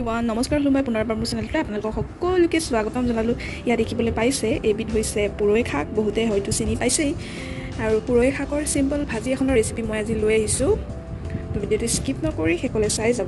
Everyone নমস্কাৰ মই পুনৰবাৰ মোৰ চেনেলটোত আপোনালোকক সকলোকে স্বাগতম জনালোঁ। ইয়াত দেখিবলৈ পাইছে এইবিধ হৈছে পুৰৈ শাক, বহুতে হয়তো চিনি পাইছেই। আৰু পুৰৈ শাকৰ চিম্পল ভাজি এখনৰ ৰেচিপি মই আজি লৈ আহিছোঁ। তো ভিডিঅ'টো স্কিপ নকৰি শেষলৈ চাই যাব।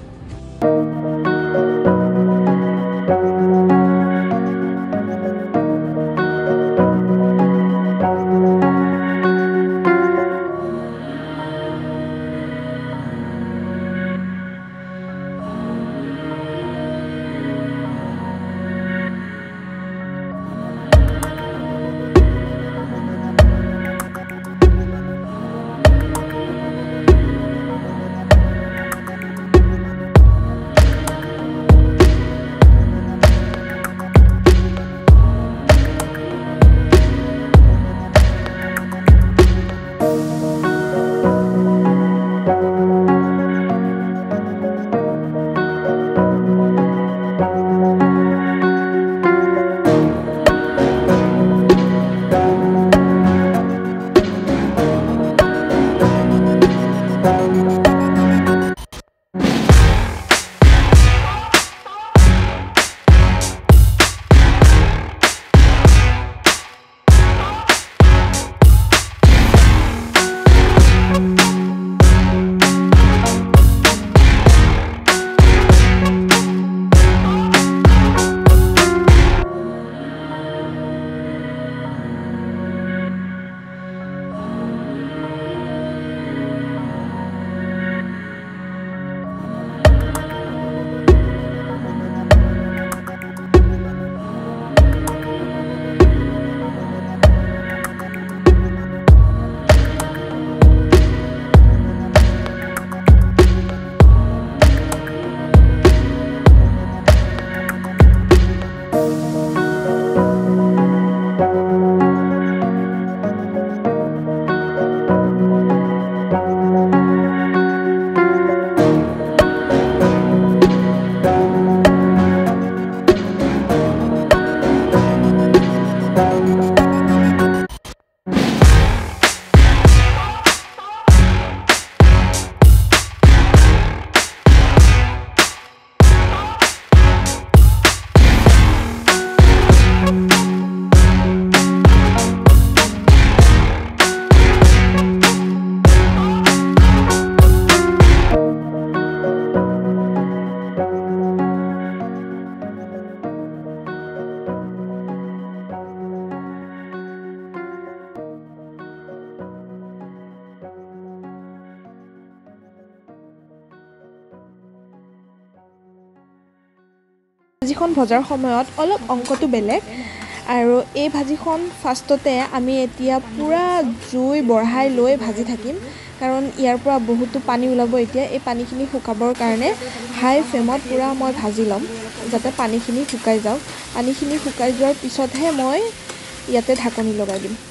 ভাজিখন ভজাৰ সময়ত অলপ অংকটো বেলেগ। আৰু এই ভাজিখন ফাৰ্ষ্টতে আমি এতিয়া পূৰা জুই বঢ়াই লৈ ভাজি থাকিম, কাৰণ ইয়াৰ পৰা বহুতো পানী ওলাব। এতিয়া এই পানীখিনি শুকাবৰ কাৰণে হাই ফ্লেমত পূৰা মই ভাজি ল'ম, যাতে পানীখিনি শুকাই যাওক। পানীখিনি শুকাই যোৱাৰ পিছতহে মই ইয়াতে ঢাকনি লগাই দিম,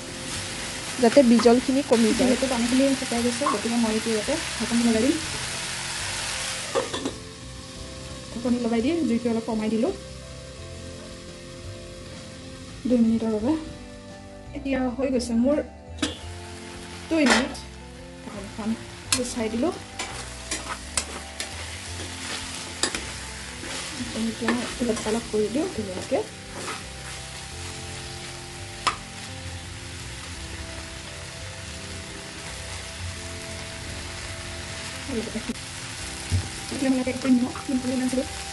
যাতে বিজলখিনি কমি যায়। ইয়াতে পানীখিনি শুকাই গৈছে, গতিকে মই এতিয়া ইয়াতে ঢাকনি লগাই দিম। ঢাকনি লগাই দি জুইটো অলপ কমাই দিলোঁ 2 মিনিটৰ বাবে। এতিয়া হৈ গৈছে মোৰ 2 মিনিট। ঢাকনিখন গুচাই দিলোঁ। এতিয়া অলপ চালক কৰি দিওঁ ধুনীয়াকৈ। এতিয়া মানে একদম নিমখ